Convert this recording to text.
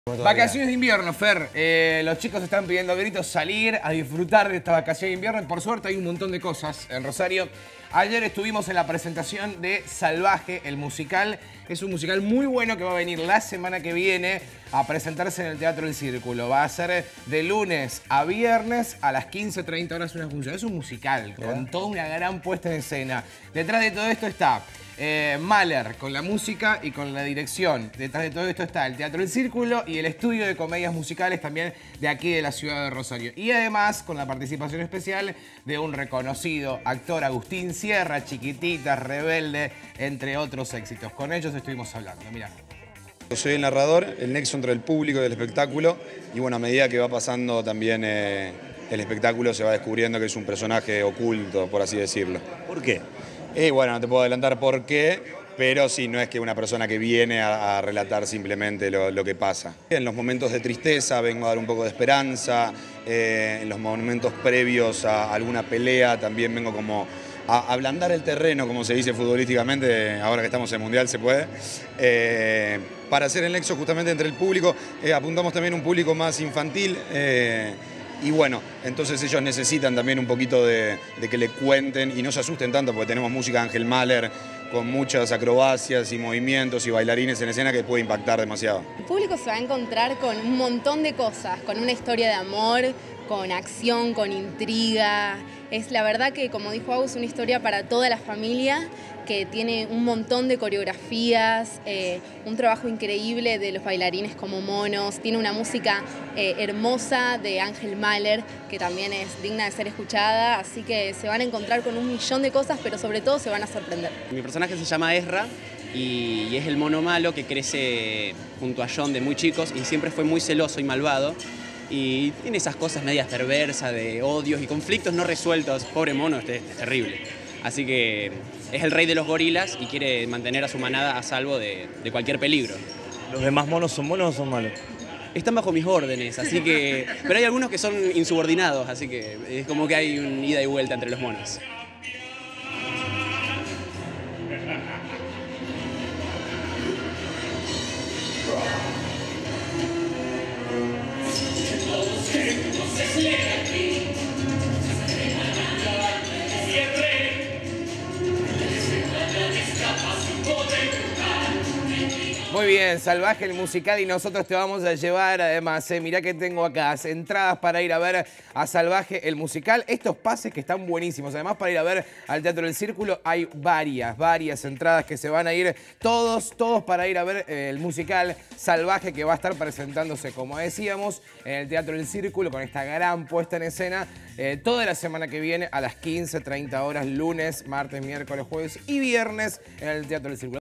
Vacaciones de invierno, Fer. Los chicos están pidiendo a gritos salir a disfrutar de esta vacación de invierno y por suerte hay un montón de cosas en Rosario. Ayer estuvimos en la presentación de Salvaje, el musical. Es un musical muy bueno que va a venir la semana que viene a presentarse en el Teatro El Círculo. Va a ser de lunes a viernes a las 15:30 horas una función. Es un musical con toda una gran puesta en escena. Detrás de todo esto está Mahler con la música y con la dirección. Detrás de todo esto está el Teatro El Círculo y el estudio de comedias musicales también de aquí de la ciudad de Rosario. Y además con la participación especial de un reconocido actor, Agustín Sierra, Chiquititas, Rebelde, entre otros éxitos. Con ellos estuvimos hablando, mirá. Yo soy el narrador, el nexo entre el público y el espectáculo, y bueno, a medida que va pasando también el espectáculo se va descubriendo que es un personaje oculto, por así decirlo. ¿Por qué? Bueno, no te puedo adelantar por qué, pero sí, no es que una persona que viene a relatar simplemente lo que pasa. En los momentos de tristeza vengo a dar un poco de esperanza, en los momentos previos a alguna pelea también vengo como a ablandar el terreno, como se dice futbolísticamente, ahora que estamos en el Mundial se puede, para hacer el nexo justamente entre el público. Apuntamos también a un público más infantil, y bueno, entonces ellos necesitan también un poquito de que le cuenten y no se asusten tanto porque tenemos música de Ángel Mahler con muchas acrobacias y movimientos y bailarines en escena que puede impactar demasiado. El público se va a encontrar con un montón de cosas, con una historia de amor, con acción, con intriga. Es la verdad que, como dijo Agus, una historia para toda la familia, que tiene un montón de coreografías, un trabajo increíble de los bailarines como monos, tiene una música hermosa de Ángel Mahler, que también es digna de ser escuchada, así que se van a encontrar con un millón de cosas, pero sobre todo se van a sorprender. Mi personaje se llama Ezra y es el mono malo que crece junto a John de muy chicos y siempre fue muy celoso y malvado. Y tiene esas cosas medias perversas de odios y conflictos no resueltos. Pobre mono, es terrible. Así que es el rey de los gorilas y quiere mantener a su manada a salvo de cualquier peligro. ¿Los demás monos son buenos o son malos? Están bajo mis órdenes, así que... Pero hay algunos que son insubordinados, así que es como que hay una ida y vuelta entre los monos. Muy bien, Salvaje el musical y nosotros te vamos a llevar además, mirá que tengo acá, entradas para ir a ver a Salvaje el musical. Estos pases que están buenísimos, además para ir a ver al Teatro del Círculo hay varias entradas que se van a ir, todos para ir a ver el musical Salvaje que va a estar presentándose, como decíamos, en el Teatro del Círculo con esta gran puesta en escena toda la semana que viene a las 15:30 horas, lunes, martes, miércoles, jueves y viernes en el Teatro del Círculo.